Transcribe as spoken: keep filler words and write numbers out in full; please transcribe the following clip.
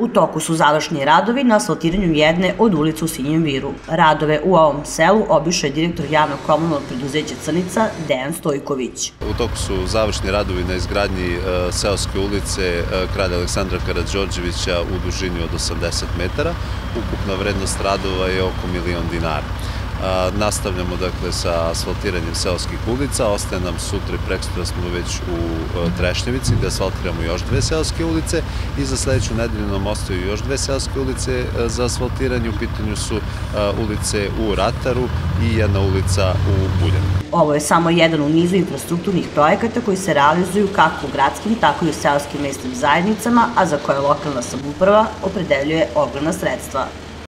U toku su završni radovi na asfaltiranju jedne od ulica u Sinjem Viru. Radove u ovom selu obišao je direktor javnog komunalnog preduzeća Crnica Dejan Stojković. U toku su završni radovi na izgradnji seoske ulice Kralja Aleksandra Karađorđevića u dužini od osamdeset metara. Ukupna vrednost radova je oko milion dinara. Nastavljamo dakle sa asfaltiranjem seoskih ulica, ostaje nam sutra i prekosutra smo već u Trešnjevici gde asfaltiramo još dve seoske ulice i za sledeću nedelju nam ostaju još dve seoske ulice za asfaltiranje. U pitanju su ulice u Rataru i jedna ulica u Buljanu. Ovo je samo jedan u nizu infrastrukturnih projekata koji se realizuju kako u gradskim, tako i u seoskim mesnim zajednicama, a za koje lokalna samouprava opredeljuje ogromna sredstva.